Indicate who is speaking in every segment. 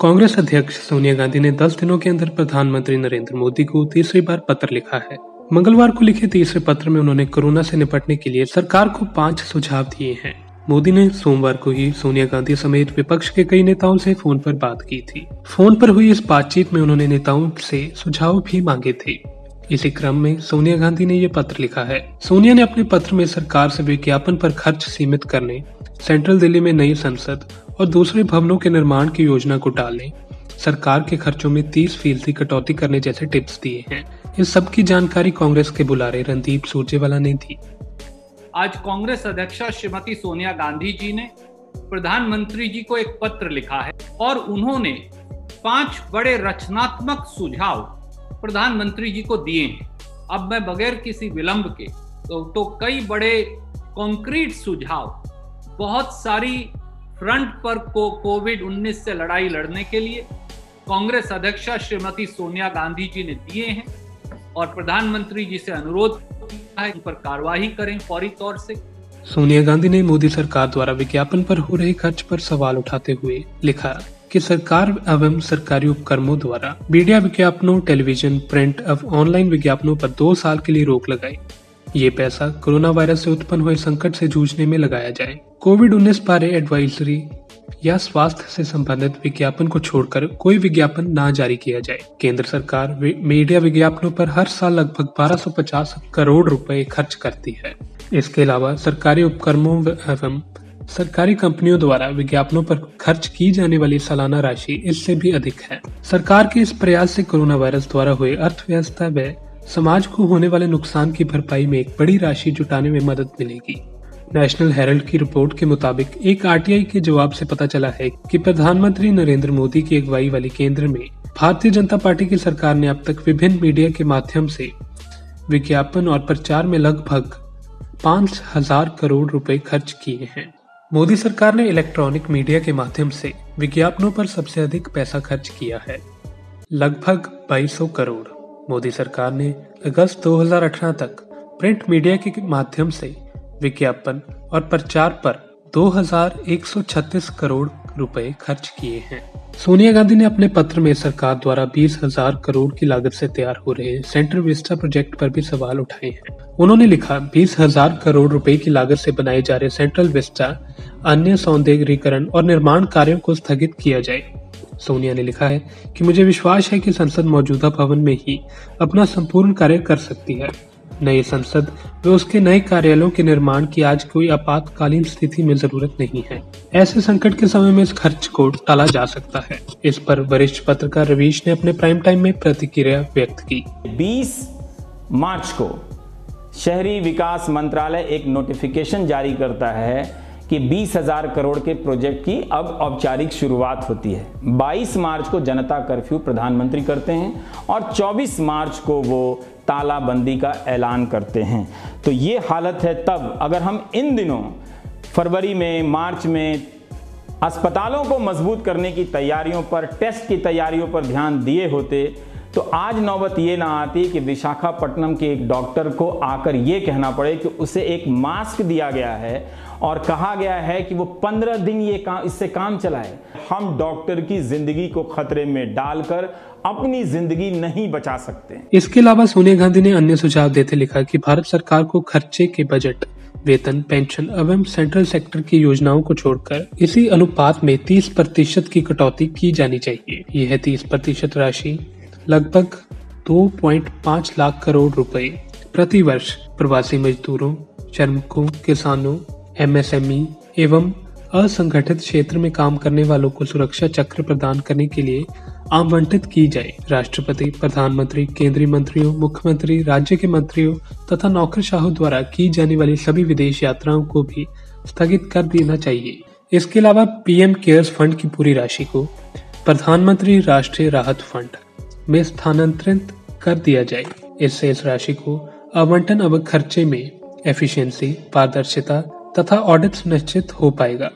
Speaker 1: कांग्रेस अध्यक्ष सोनिया गांधी ने 10 दिनों के अंदर प्रधानमंत्री नरेंद्र मोदी को तीसरी बार पत्र लिखा है। मंगलवार को लिखे तीसरे पत्र में उन्होंने कोरोना से निपटने के लिए सरकार को 5 सुझाव दिए हैं। मोदी ने सोमवार को ही सोनिया गांधी समेत विपक्ष के कई नेताओं से फोन पर बात की थी। फोन पर हुई इस बातचीत में उन्होंने नेताओं से सुझाव भी मांगे थे। इसी क्रम में सोनिया गांधी ने ये पत्र लिखा है। सोनिया ने अपने पत्र में सरकार से विज्ञापन पर खर्च सीमित करने, सेंट्रल दिल्ली में नई संसद और दूसरे भवनों के निर्माण की योजना को टालने, सरकार के खर्चों में 30% कटौती करने जैसे टिप्स दिए हैं। इस सब की जानकारी कांग्रेस के बुलारे रणदीप सुरजेवाला ने दी।
Speaker 2: आज कांग्रेस अध्यक्षा श्रीमती सोनिया गांधी जी ने प्रधानमंत्री जी को एक पत्र लिखा है और उन्होंने 5 बड़े रचनात्मक सुझाव प्रधानमंत्री जी को दिए हैं। अब मैं बगैर किसी विलंब के तो कई बड़े कॉन्क्रीट सुझाव बहुत सारी फ्रंट पर कोविड-19 से लड़ाई लड़ने के लिए कांग्रेस अध्यक्षा श्रीमती सोनिया गांधी जी ने दिए हैं और प्रधानमंत्री जी से अनुरोध किया है, इन पर कार्रवाई करें फौरी तौर से।
Speaker 1: सोनिया गांधी ने मोदी सरकार द्वारा विज्ञापन पर हो रहे खर्च पर सवाल उठाते हुए लिखा कि सरकार एवं सरकारी उपक्रमों द्वारा मीडिया विज्ञापनों, टेलीविजन, प्रिंट एवं ऑनलाइन विज्ञापनों पर 2 साल के लिए रोक लगाई। ये पैसा कोरोना वायरस से उत्पन्न हुए संकट से जूझने में लगाया जाए। कोविड-19 बारे एडवाइजरी या स्वास्थ्य से संबंधित विज्ञापन को छोड़कर कोई विज्ञापन ना जारी किया जाए। केंद्र सरकार मीडिया विज्ञापनों पर हर साल लगभग 1250 करोड़ रुपए खर्च करती है। इसके अलावा सरकारी उपक्रमों एवं सरकारी कंपनियों द्वारा विज्ञापनों पर खर्च की जाने वाली सालाना राशि इससे भी अधिक है। सरकार के इस प्रयास से कोरोना वायरस द्वारा हुए अर्थव्यवस्था व समाज को होने वाले नुकसान की भरपाई में एक बड़ी राशि जुटाने में मदद मिलेगी। नेशनल हेराल्ड की रिपोर्ट के मुताबिक एक आरटीआई के जवाब से पता चला है कि प्रधानमंत्री नरेंद्र मोदी की अगुवाई वाली केंद्र में भारतीय जनता पार्टी की सरकार ने अब तक विभिन्न मीडिया के माध्यम से विज्ञापन और प्रचार में लगभग 5000 करोड़ रुपए खर्च किए हैं। मोदी सरकार ने इलेक्ट्रॉनिक मीडिया के माध्यम से विज्ञापनों पर सबसे अधिक पैसा खर्च किया है, लगभग 2200 करोड़। मोदी सरकार ने अगस्त 2018 तक प्रिंट मीडिया के माध्यम से विज्ञापन और प्रचार पर 2136 करोड़ रुपए खर्च किए हैं। सोनिया गांधी ने अपने पत्र में सरकार द्वारा 20,000 करोड़ की लागत से तैयार हो रहे सेंट्रल विस्टा प्रोजेक्ट पर भी सवाल उठाए हैं। उन्होंने लिखा, 20,000 करोड़ रुपए की लागत से बनाए जा रहे सेंट्रल विस्टा अन्य सौंदर्यीकरण और निर्माण कार्यों को स्थगित किया जाए। सोनिया ने लिखा है कि मुझे विश्वास है कि संसद मौजूदा भवन में ही अपना संपूर्ण कार्य कर सकती है। नई संसद व उसके नए कार्यालयों के निर्माण की आज कोई आपातकालीन स्थिति में जरूरत नहीं है। ऐसे संकट के समय में इस खर्च को टाला जा सकता है। इस पर वरिष्ठ पत्रकार रवीश ने अपने प्राइम टाइम में प्रतिक्रिया व्यक्त की।
Speaker 3: 20 मार्च को शहरी विकास मंत्रालय एक नोटिफिकेशन जारी करता है कि 20,000 करोड़ के प्रोजेक्ट की अब औपचारिक शुरुआत होती है। 22 मार्च को जनता कर्फ्यू प्रधानमंत्री करते हैं और 24 मार्च को वो तालाबंदी का ऐलान करते हैं। तो ये हालत है। तब अगर हम इन दिनों फरवरी में, मार्च में अस्पतालों को मजबूत करने की तैयारियों पर, टेस्ट की तैयारियों पर ध्यान दिए होते तो आज नौबत ये ना आती कि विशाखापट्टनम के एक डॉक्टर को आकर ये कहना पड़े कि उसे एक मास्क दिया गया है और कहा गया है कि वो 15 दिन इससे काम चलाए। हम डॉक्टर की जिंदगी को खतरे में डालकर अपनी जिंदगी नहीं बचा सकते।
Speaker 1: इसके अलावा सोनिया गांधी ने अन्य सुझाव देते लिखा कि भारत सरकार को खर्चे के बजट, वेतन, पेंशन एवं सेंट्रल सेक्टर की योजनाओं को छोड़कर इसी अनुपात में 30% की कटौती की जानी चाहिए। यह 30% राशि लगभग 2.5 लाख करोड़ रुपए प्रति वर्ष प्रवासी मजदूरों, श्रमिकों, किसानों, एमएसएमई एवं असंगठित क्षेत्र में काम करने वालों को सुरक्षा चक्र प्रदान करने के लिए आवंटित की जाए। राष्ट्रपति, प्रधानमंत्री, केंद्रीय मंत्रियों, मुख्यमंत्री, राज्य के मंत्रियों तथा नौकरशाहों द्वारा की जाने वाली सभी विदेश यात्राओं को भी स्थगित कर देना चाहिए। इसके अलावा पीएम केयर्स फंड की पूरी राशि को प्रधानमंत्री राष्ट्रीय राहत फंड में स्थानांतरित कर दिया जाए। इससे इस राशि को आवंटन अब खर्चे में एफिशिएंसी, पारदर्शिता तथा ऑडिट सुनिश्चित हो पाएगा।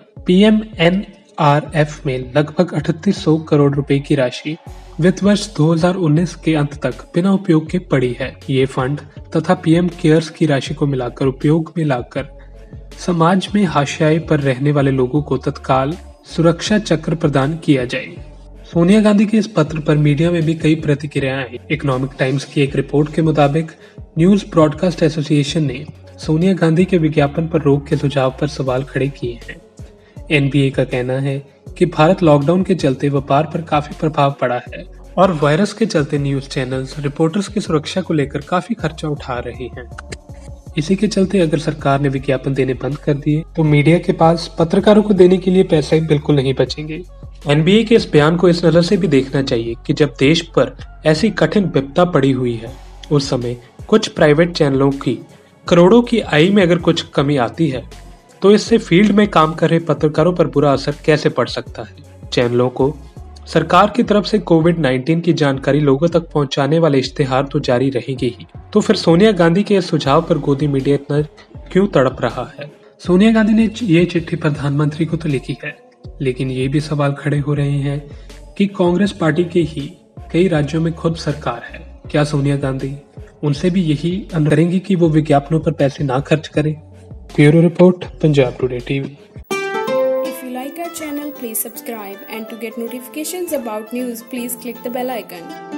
Speaker 1: पीएमएनआरएफ में लगभग 3800 करोड़ रुपए की राशि वित्त वर्ष 2019 के अंत तक बिना उपयोग के पड़ी है। ये फंड तथा पीएम केयर्स की राशि को मिलाकर उपयोग में लाकर समाज में हाशिए पर रहने वाले लोगों को तत्काल सुरक्षा चक्र प्रदान किया जाए। सोनिया गांधी के इस पत्र पर मीडिया में भी कई प्रतिक्रियाएं आई। इकोनॉमिक टाइम्स की एक रिपोर्ट के मुताबिक न्यूज ब्रॉडकास्ट एसोसिएशन ने सोनिया गांधी के विज्ञापन पर रोक के सुझाव पर सवाल खड़े किए हैं। एनबीए का कहना है कि भारत लॉकडाउन के चलते व्यापार पर काफी प्रभाव पड़ा है और वायरस के चलते न्यूज चैनल्स रिपोर्टर्स की सुरक्षा को लेकर काफी खर्चा उठा रहे हैं। इसी के चलते अगर सरकार ने विज्ञापन देने बंद कर दिए तो मीडिया के पास पत्रकारों को देने के लिए पैसे बिल्कुल नहीं बचेंगे। एनबीए के इस बयान को इस नजर से भी देखना चाहिए कि जब देश पर ऐसी कठिन विपदा पड़ी हुई है, उस समय कुछ प्राइवेट चैनलों की करोड़ों की आय में अगर कुछ कमी आती है तो इससे फील्ड में काम कर रहे पत्रकारों पर बुरा असर कैसे पड़ सकता है। चैनलों को सरकार की तरफ से कोविड-19 की जानकारी लोगों तक पहुंचाने वाले इश्तेहार तो जारी रहेंगे ही, तो फिर सोनिया गांधी के इस सुझाव पर गोदी मीडिया इतना क्यों तड़प रहा है। सोनिया गांधी ने ये चिट्ठी प्रधानमंत्री को तो लिखी है, लेकिन ये भी सवाल खड़े हो रहे हैं कि कांग्रेस पार्टी के ही कई राज्यों में खुद सरकार है। क्या सोनिया गांधी उनसे भी यही अनुरोध करेंगी कि वो विज्ञापनों पर पैसे ना खर्च करें। Bureau report, Punjab today TV.
Speaker 4: If you like our channel, please subscribe, and to get notifications about news, please click the bell icon.